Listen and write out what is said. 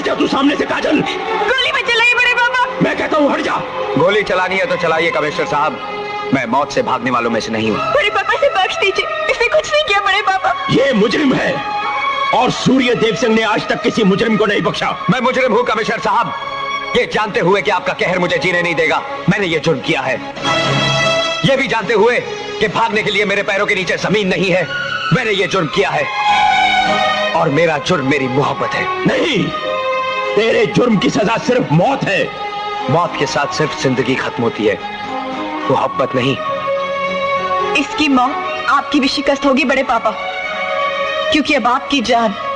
जा तू सामने से काजल। गोली मत चलाइए बड़े पापा। मैं कहता हूँ हट जा। गोली चलानी है तो चलाइए कमिश्नर साहब, मैं मौत से भागने वालों में से नहीं हूँ। बड़े पापा से बख्श दीजिए, इसने कुछ नहीं किया बड़े पापा। ये मुजरिम है और सूर्य देव सिंह ने आज तक किसी मुजरिम को नहीं बख्शा। मैं मुजरिम हूँ कमिश्नर साहब, ये जानते हुए कि आपका कहर मुझे जीने नहीं देगा मैंने ये जुर्म किया है। ये भी जानते हुए कि भागने के लिए मेरे पैरों के नीचे जमीन नहीं है मैंने ये जुर्म किया है। और मेरा जुर्म मेरी मोहब्बत है। नहीं, तेरे जुर्म की सजा सिर्फ मौत है। मौत के साथ सिर्फ जिंदगी खत्म होती है, मोहब्बत नहीं। इसकी मौत आपकी भी शिकस्त होगी बड़े पापा, क्योंकि अब आपकी जान